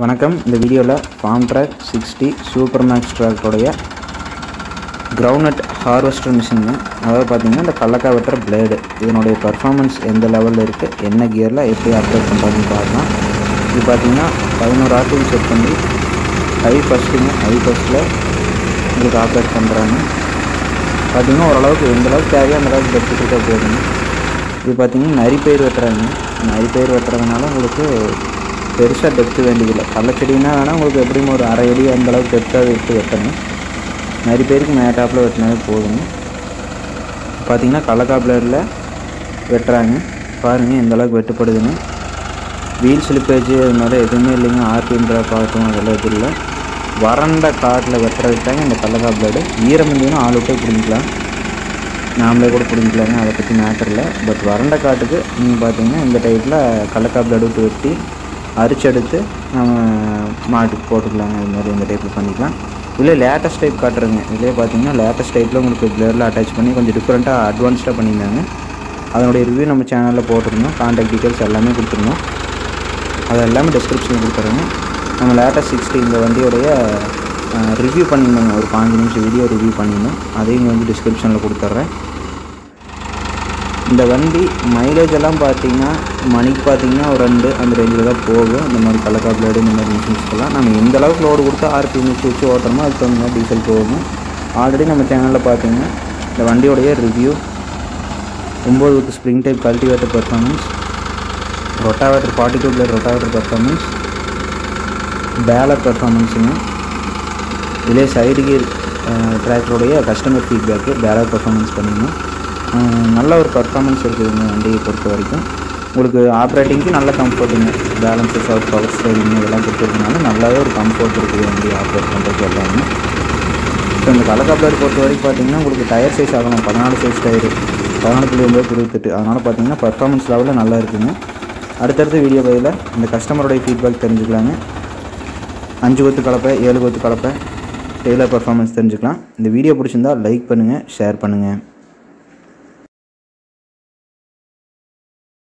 வணக்கம். இந்த வீடியோவில் Farmtrac 60 Supermaxx Tractor Groundnut harvester machine. அதாவது பார்த்தீங்கன்னா இந்த கடலக்காய் வெட்டுற பிளேடு, இதனுடைய பர்ஃபார்மன்ஸ் எந்த லெவலில் இருக்குது, என்ன கியரில் எப்படி ஆப்ரேட் பண்ணுறாங்கன்னு பார்க்கலாம். இது பார்த்தீங்கன்னா 11 RPM செட் பண்ணி ஹை ஃபஸ்ட்டில் உங்களுக்கு ஆப்ரேட் பண்ணுறாங்க. பார்த்தீங்கன்னா ஓரளவுக்கு எந்தளவுக்கு தேவையோ அந்தளவுக்கு வெட்டிக்கிட்டே போகுதுங்க. இது பார்த்தீங்கன்னா நரிப்பயிர் வெட்டுறாங்க. நரிப்பயிர் வெட்டுறதுனால உங்களுக்கு பெருசாக டெப்த்து வேண்டியதில்லை. கடலச்செடினா வேணால் உங்களுக்கு எப்படியும் ஒரு அரை அடி அந்தளவுக்கு டெப்த்தாக எடுத்து வெட்டணும். நிறைய பேருக்கு மேட்டாப்பில் வெட்டினாவே போதுங்க. பார்த்திங்கன்னா கடலக்காய் பிளேடில் வெட்டுறாங்க. பாருங்கள் எந்தளவுக்கு வெட்டுப்படுதுன்னு. வீல் ஸ்லிப்பேஜ் அது மாதிரி எதுவுமே இல்லைங்க. ஆர்பிஎம் ட்ராப் ஆகட்டும் அதெல்லாம் எதுவும் இல்லை. வறண்ட காட்டில் வெட்டுறதுக்காங்க இந்த கடலக்காய் பிளேடு. ஈரம் இருந்ததுன்னா ஆள் விட்டே பிடிக்கலாம், நாமளே கூட பிடிக்கலாங்க, அதை பற்றி மேட்டர் இல்லை. பட் வறண்ட காட்டுக்கு நீங்கள் பார்த்தீங்கன்னா இந்த டைப்பில் கடலக்காய் பிளேடு விட்டு வெட்டி அரிச்செடுத்து நம்ம மாட்டுக்கு போட்டுக்கலாங்க. இது மாதிரி இந்த டைப்பில் பண்ணிக்கலாம். இல்லை லேட்டஸ்ட் டைப் காட்டுறேங்க. இதிலே பார்த்தீங்கன்னா லேட்டஸ்ட் டைப்பில் உங்களுக்கு பிளேடில் அட்டாச் பண்ணி கொஞ்சம் டிஃப்ரெண்ட்டாக அட்வான்ஸ்டாக பண்ணியிருந்தாங்க. அதனுடைய ரிவ்யூ நம்ம சேனலில் போட்டிருந்தோம். கான்டாக்ட் டீட்டெயில்ஸ் எல்லாமே கொடுத்துருந்தோம். அது எல்லாமே டிஸ்கிரிப்ஷனில் கொடுத்துறேங்க. நம்ம லேட்டஸ்ட் 60 இந்த வண்டியோடைய ரிவ்யூ பண்ணியிருந்தோங்க. ஒரு 5 நிமிஷம் வீடியோ ரிவ்யூ பண்ணியிருந்தோம். அதையும் வந்து டிஸ்கிரிப்ஷனில் கொடுத்துட்றேன். இந்த வண்டி மைலேஜ் எல்லாம் பார்த்தீங்கன்னா மணிக்கு பார்த்தீங்கன்னா ஒரு 2 அந்த ரேஞ்சில் தான் போகும். இந்த மாதிரி கடலக்காய் பிளேடு இந்த மாதிரி மிஷின்ஸ்க்கெல்லாம் நம்ம எந்த அளவுக்கு லோடு கொடுத்தா RPM வச்சு ஓட்டுறோமோ அதுக்கு தகுந்த மாதிரி டீசல் போகணும். ஆல்ரெடி நம்ம சேனலில் பார்த்தீங்கன்னா இந்த வண்டியோடைய review 9 with spring type cultivator performance, rotavator 42 blade rotavator performance, baler பர்ஃபார்மன்ஸுங்க. இதிலே சைடுகியர் டிராக்டருடைய கஸ்டமர் ஃபீட்பேக்கு பேலர் பர்ஃபார்மன்ஸ் பண்ணிடணும். நல்ல ஒரு பர்ஃபார்மன்ஸ் இருக்குதுங்க வண்டியை பொறுத்த வரைக்கும். உங்களுக்கு ஆப்ரேட்டிங்க்கு நல்ல கம்ஃபர்ட்டுங்க. பேலன்ஸஸ் ஆஃப் பவர் ஸ்டேரிங் இதெல்லாம் கொடுத்துருக்கனால நல்லாவே ஒரு கம்ஃபர்ட் இருக்குது வண்டி ஆப்ரேட் பண்ணுறதுக்கு எல்லாமே. ஸோ இந்த கடலக்காய் பிளேடு பொறுத்த வரைக்கும் பார்த்தீங்கன்னா உங்களுக்கு டயர் சைஸ் ஆகலாம் 14 சைஸ் டயரு 14.28. அதனால் பார்த்தீங்கன்னா பர்ஃபார்மன்ஸ் லெவலில் நல்லா இருக்குங்க. அடுத்தடுத்த வீடியோ பதில் இந்த கஸ்டமருடைய ஃபீட்பேக் தெரிஞ்சுக்கலாங்க. 5 கொத்து கலப்பை 7 கொத்து கலப்பை டெய்லர் பர்ஃபார்மன்ஸ் தெரிஞ்சுக்கலாம். இந்த வீடியோ பிடிச்சிருந்தால் லைக் பண்ணுங்கள், ஷேர் பண்ணுங்கள்.